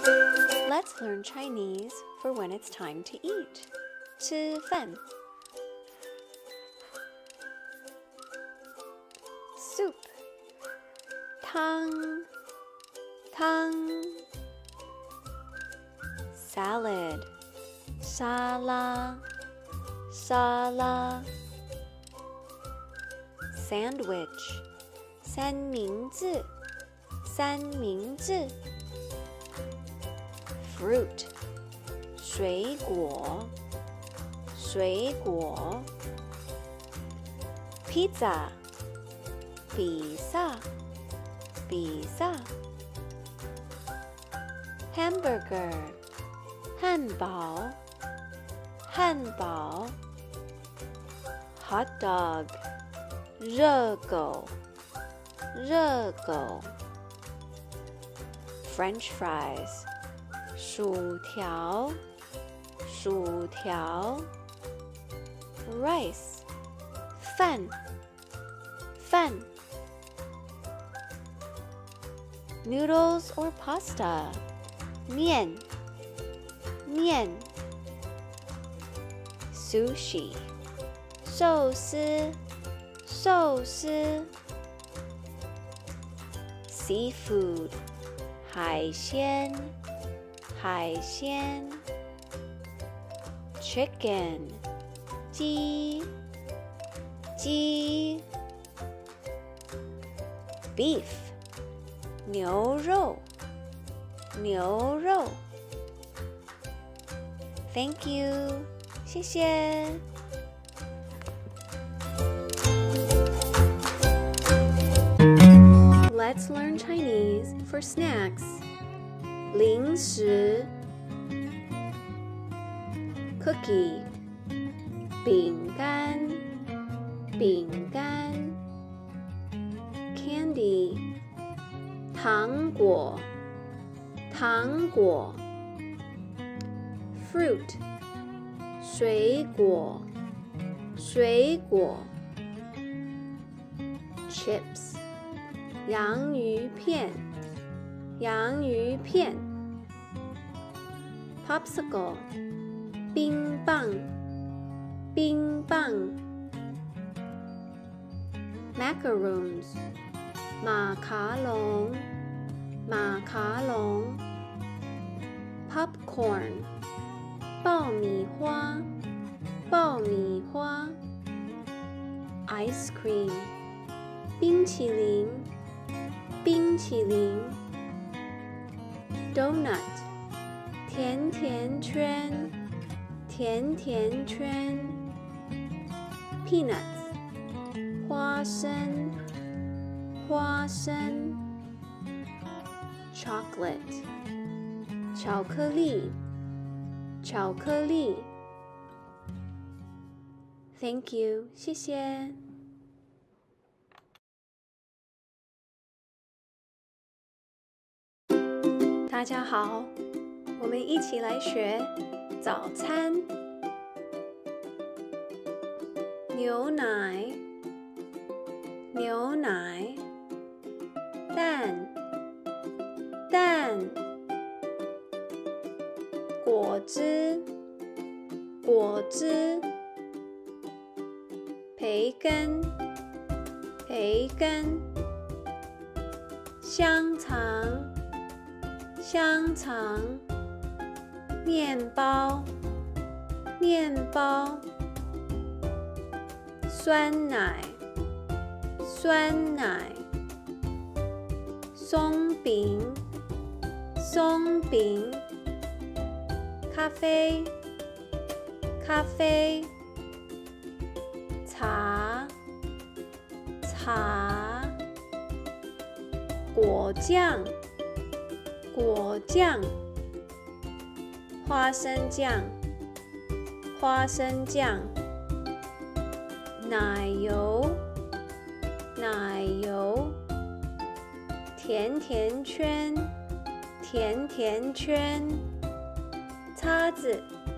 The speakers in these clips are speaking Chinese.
Let's learn Chinese for when it's time to eat. 吃饭 Soup 汤 Salad 沙拉 Sandwich 三明治 Fruit 水果 Pizza 比萨 Hamburger 汉堡 Hot dog 热狗 French fries 薯条 Rice 饭 Noodles or pasta 面 Sushi 寿司 Seafood 海鲜 Chicken 鸡 Beef 牛肉 Thank you 谢谢Let's learn Chinese for snacks. 零食 Cookie 饼干 Candy 糖果 Fruit 水果 Chips 洋芋片 Popsicle 冰棒 Macaroons 马卡龙 Popcorn 爆米花 Ice cream 冰淇淋 Donut 甜甜圈 Peanuts 花生 Chocolate 巧克力 Thank you 谢谢大家好，我们一起来学早餐。牛奶，蛋，果汁，培根，香肠，面包，酸奶，松饼，咖啡，茶，果酱，花生酱，奶油，甜甜圈，叉子，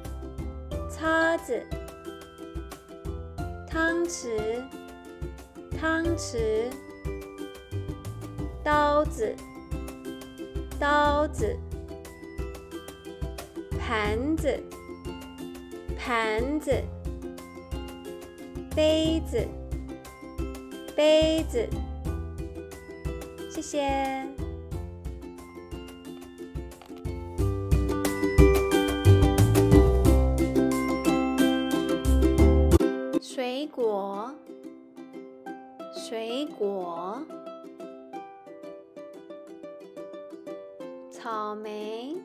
汤匙，刀子， 盘子，盘子，杯子，杯子。谢谢。水果，水果。草莓，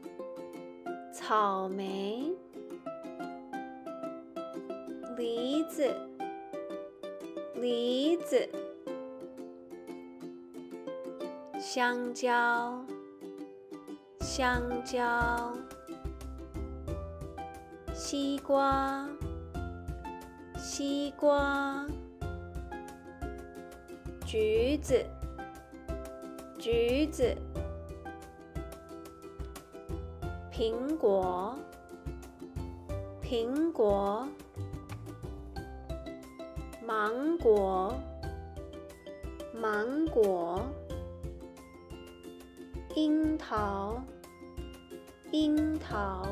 草莓。梨子，梨子。香蕉，香蕉。西瓜，西瓜。橘子，橘子。苹果，苹果。芒果，芒果。樱桃，樱桃。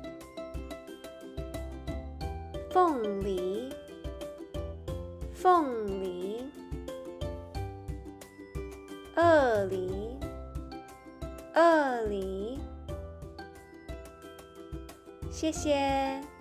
凤梨，凤梨。鳄梨，鳄梨。谢谢。